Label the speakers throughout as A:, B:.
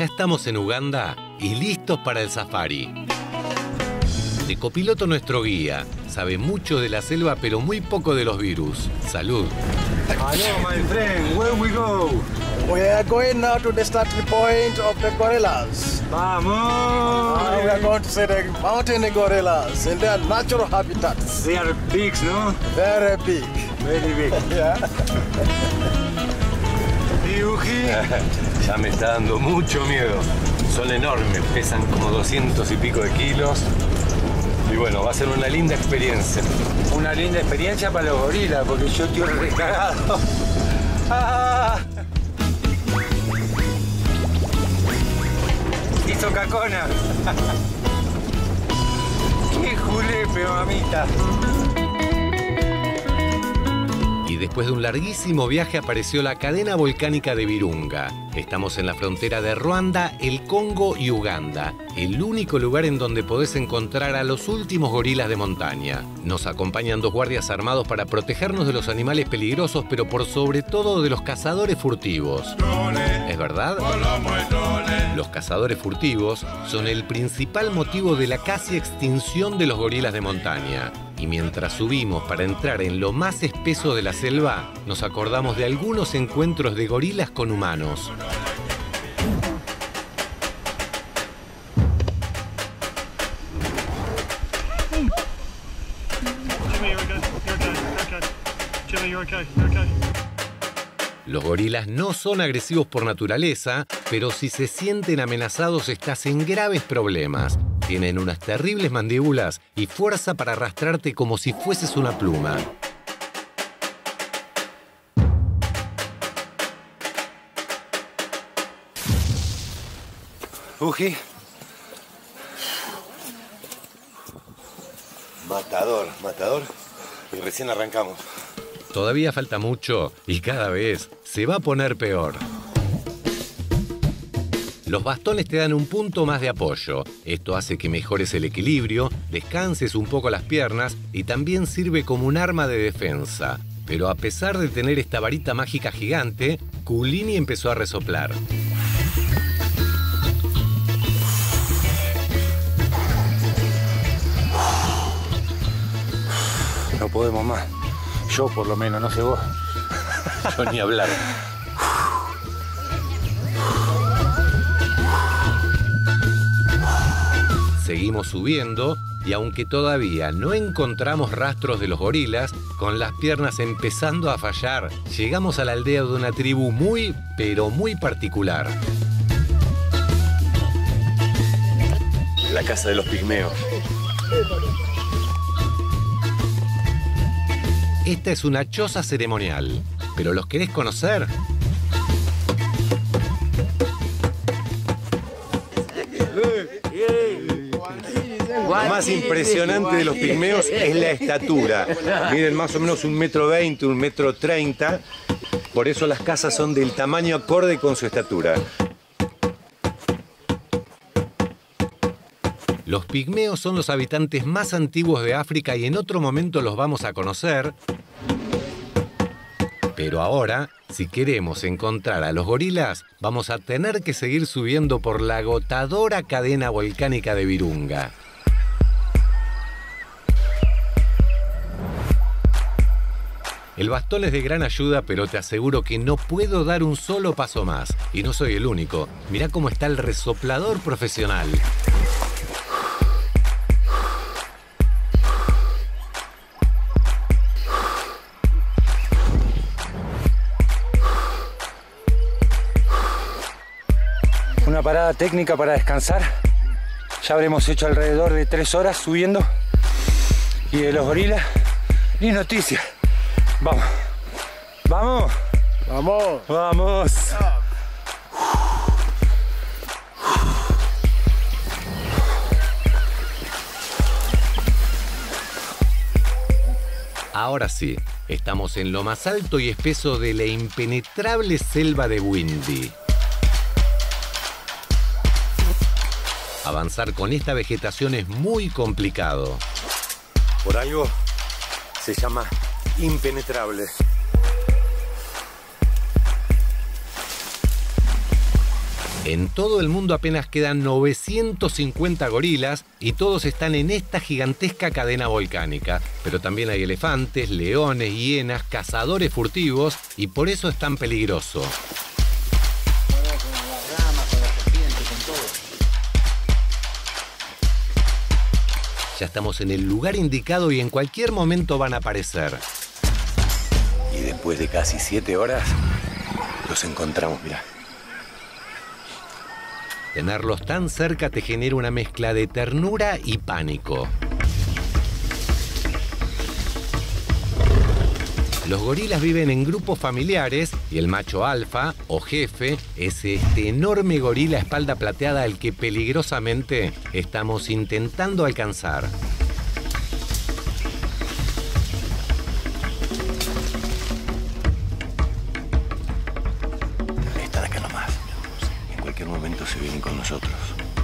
A: Ya estamos en Uganda y listos para el safari. De copiloto nuestro guía. Sabe mucho de la selva, pero muy poco de los virus. ¡Salud!
B: Hello, my friend. Where we go?
C: We are going now to the starting point of the gorillas.
B: Vamos!
C: We are going to see the mountain gorillas in their natural habitats.
B: They are big, no?
C: Very big.
B: Very big.
C: Yeah.
B: ¿Y Uji?
D: Ya me está dando mucho miedo. Son enormes, pesan como 200 y pico de kilos. Y bueno, va a ser una linda experiencia.
B: Una linda experiencia para los gorilas, porque yo estoy recagado. ¡Ah! Hizo cacona. ¡Qué julepe, mamita!
A: Y después de un larguísimo viaje apareció la cadena volcánica de Virunga. Estamos en la frontera de Ruanda, el Congo y Uganda, el único lugar en donde podés encontrar a los últimos gorilas de montaña. Nos acompañan 2 guardias armados para protegernos de los animales peligrosos, pero por sobre todo de los cazadores furtivos. ¿Es verdad? Los cazadores furtivos son el principal motivo de la casi extinción de los gorilas de montaña. Y mientras subimos para entrar en lo más espeso de la selva, nos acordamos de algunos encuentros de gorilas con humanos. Los gorilas no son agresivos por naturaleza, pero si se sienten amenazados estás en graves problemas. Tienen unas terribles mandíbulas y fuerza para arrastrarte como si fueses una pluma.
D: Uji. Matador, matador. Y recién arrancamos.
A: Todavía falta mucho y cada vez se va a poner peor. Los bastones te dan un punto más de apoyo. Esto hace que mejores el equilibrio, descanses un poco las piernas y también sirve como un arma de defensa. Pero a pesar de tener esta varita mágica gigante, Kulini empezó a resoplar.
B: No podemos más. Yo por lo menos, no sé vos.
D: Yo ni hablar.
A: Seguimos subiendo y aunque todavía no encontramos rastros de los gorilas, con las piernas empezando a fallar, llegamos a la aldea de una tribu muy, pero muy particular.
D: La casa de los pigmeos.
A: Esta es una choza ceremonial, pero ¿los querés conocer?
D: Lo más impresionante de los pigmeos es la estatura. Miden más o menos 1,20 m, 1,30 m. Por eso las casas son del tamaño acorde con su estatura.
A: Los pigmeos son los habitantes más antiguos de África y en otro momento los vamos a conocer. Pero ahora, si queremos encontrar a los gorilas, vamos a tener que seguir subiendo por la agotadora cadena volcánica de Virunga. El bastón es de gran ayuda, pero te aseguro que no puedo dar un solo paso más. Y no soy el único. Mirá cómo está el resoplador profesional.
B: Una parada técnica para descansar. Ya habremos hecho alrededor de 3 horas subiendo. Y de los gorilas, ni noticias. Vamos. ¡Vamos!
C: Vamos.
B: ¡Vamos!
A: Ahora sí, estamos en lo más alto y espeso de la impenetrable selva de Bwindi. Avanzar con esta vegetación es muy complicado.
D: Por algo se llama impenetrable.
A: En todo el mundo apenas quedan 950 gorilas y todos están en esta gigantesca cadena volcánica. Pero también hay elefantes, leones, hienas, cazadores furtivos y por eso es tan peligroso. Ya estamos en el lugar indicado y en cualquier momento van a aparecer.
D: Y después de casi 7 horas, los encontramos, mirá.
A: Tenerlos tan cerca te genera una mezcla de ternura y pánico. Los gorilas viven en grupos familiares y el macho alfa, o jefe, es este enorme gorila espalda plateada al que peligrosamente estamos intentando alcanzar.
D: Están acá nomás. En cualquier momento se vienen con nosotros.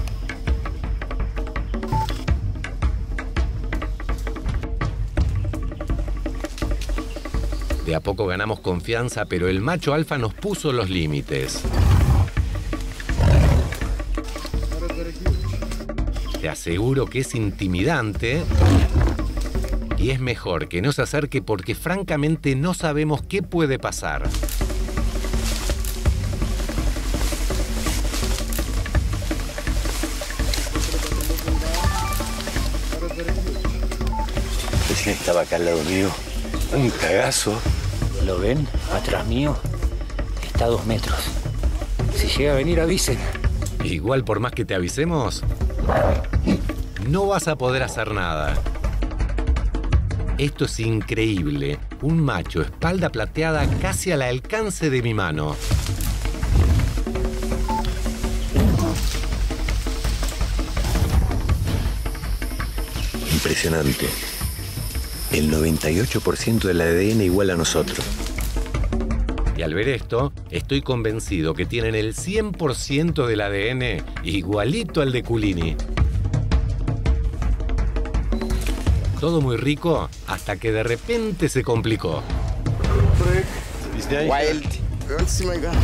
A: De a poco ganamos confianza, pero el macho alfa nos puso los límites. Te aseguro que es intimidante y es mejor que no se acerque porque francamente no sabemos qué puede pasar.
D: Recién estaba acá al lado mío. Un cagazo.
B: ¿Lo ven? Atrás mío está a 2 metros. Si llega a venir, avisen.
A: Igual por más que te avisemos, no vas a poder hacer nada. Esto es increíble. Un macho espalda plateada casi al alcance de mi mano.
D: Impresionante. El 98% del ADN igual a nosotros.
A: Y al ver esto, estoy convencido que tienen el 100% del ADN igualito al de Culini. Todo muy rico hasta que de repente se complicó.
C: Wild. Oh my God.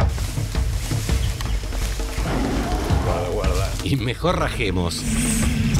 A: Y mejor rajemos.